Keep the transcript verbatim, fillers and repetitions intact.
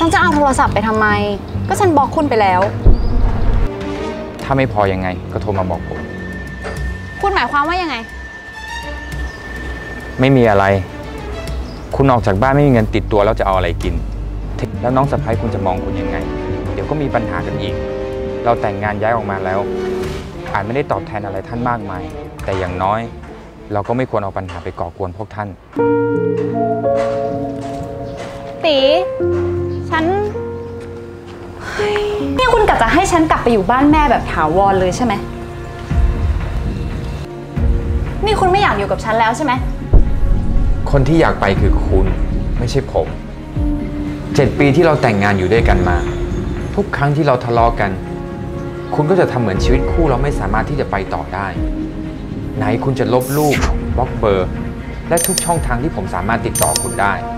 ฉันจะเอาโทรศัพท์ไปทำไมก็ฉันบล็อกคุณไปแล้วถ้าไม่พอยังไงก็โทรมาบอกผมคุณหมายความว่ายังไงไม่มีอะไรคุณออกจากบ้านไม่มีเงินติดตัวแล้วจะเอาอะไรกินแล้วน้องสะใภ้คุณจะมองคุณยังไงเดี๋ยวก็มีปัญหากันอีกเราแต่งงานย้ายออกมาแล้วอาจไม่ได้ตอบแทนอะไรท่านมากมายแต่อย่างน้อยเราก็ไม่ควรเอาปัญหาไปก่อกวนพวกท่านตีฉันนี่คุณกะจะให้ฉันกลับไปอยู่บ้านแม่แบบถาวรเลยใช่ไหมนี่คุณไม่อยากอยู่กับฉันแล้วใช่ไหมคนที่อยากไปคือคุณไม่ใช่ผมเจ็ดปีที่เราแต่งงานอยู่ด้วยกันมาทุกครั้งที่เราทะเลาะกันคุณก็จะทำเหมือนชีวิตคู่เราไม่สามารถที่จะไปต่อได้ไหนคุณจะลบรูปบล็อกเบอร์และทุกช่องทางที่ผมสามารถติดต่อคุณได้